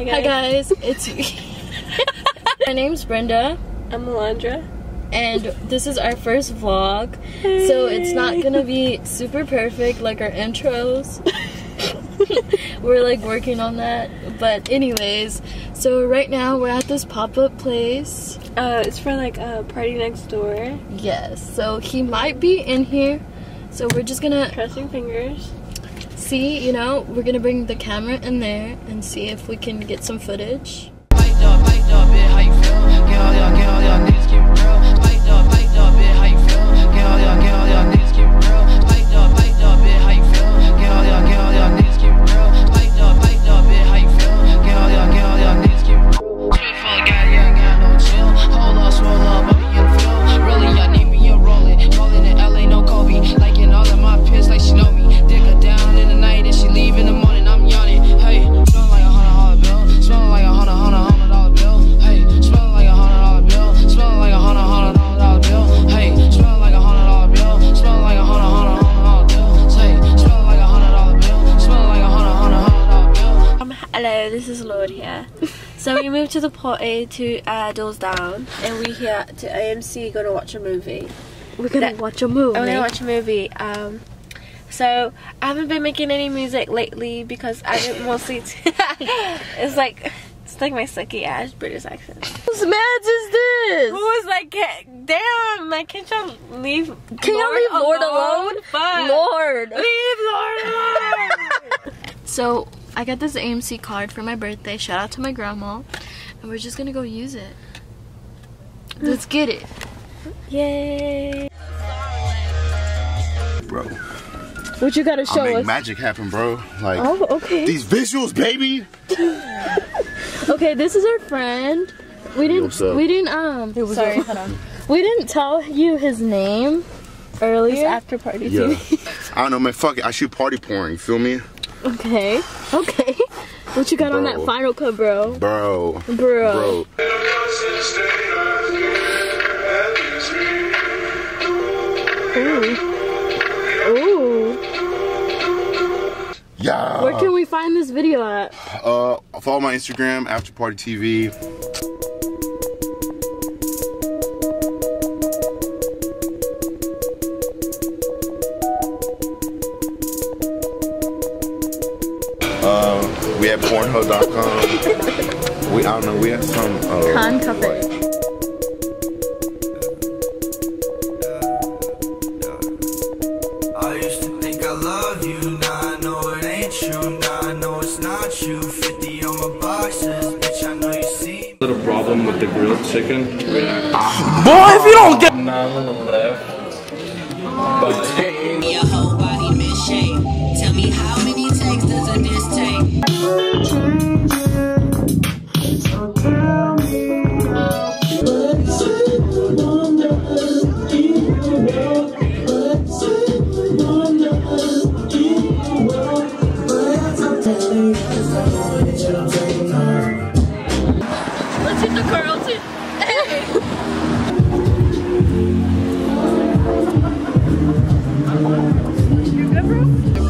Hi guys, it's my name's Brenda. I'm Alondra. And this is our first vlog. So it's not gonna be super perfect like our intros. We're like working on that. But anyways, so right now we're at this pop-up place. It's for like Partynextdoor. Yes, so he might be in here. So we're just gonna crossing fingers. See, you know, we're gonna bring the camera in there and see if we can get some footage. Hello, this is Lord here. So we moved to the party to Doors Down, and we here to AMC gonna watch a movie. We're gonna watch a movie. I'm gonna watch a movie. So I haven't been making any music lately because I've been mostly it's like my sucky ass British accent. Whose match is this? Who was like, damn, like can't y'all leave? Can y'all leave Lord alone? Fuck. Lord. Leave Lord alone. So I got this AMC card for my birthday. Shout out to my grandma. And we're just gonna go use it. Let's get it. Yay. Bro. What you gotta show I make us? magic happen, bro. Like, oh, okay. These visuals, baby. Okay, this is our friend. We didn't sorry, hold on. We didn't tell you his name earlier. It's after party Yeah. too. I don't know, man. Fuck it. I shoot party porn. You feel me? Okay. Okay. What you got on that Final Cut, bro? Bro. Ooh. Yeah. Where can we find this video at? Follow my Instagram, After Party TV. We have Pornhub.com. I don't know. We have some. Con Cafe. I used to think I love you, now I know it ain't true, now I know it's not you. 50 on my boxes, bitch, I know you see. Little problem with the grilled chicken. Boy, if you don't get 9 on the left. Your whole body misshape. Tell me how many takes does a diss take? Let's hit the Carlton. Hey. You good, bro?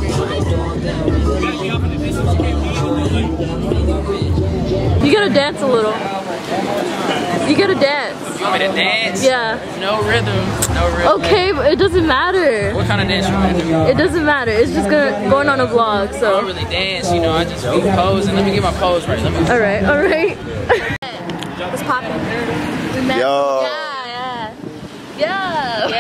You gotta dance a little. You gotta dance. You want me to dance? Yeah. No rhythm. No rhythm. Okay, but it doesn't matter. What kind of dance you want to do? It doesn't matter. It's just going on a vlog, I so. don't really dance, you know. I just be posing. Let me get my pose right. Let me. All right. What's poppin'? We met. Yo. Yeah.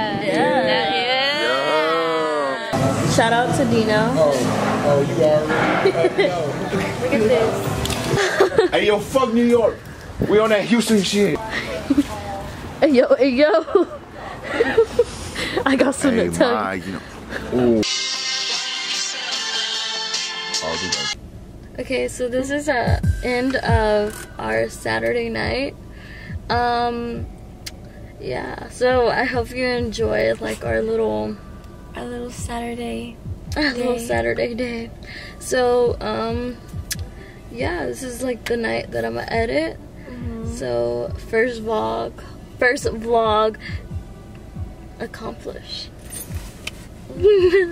Shout out to Dino. Oh, you already know. Look at this. Hey, yo, fuck New York. We on that Houston shit. Hey, yo. I got some to tell you. You know. Okay, so this is the end of our Saturday night. Yeah, so I hope you enjoyed like our little Saturday day. So yeah, this is like the night that I'm gonna edit. So first vlog accomplished.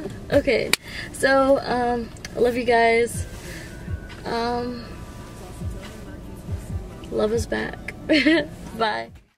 Okay, so I love you guys. love us back. Bye.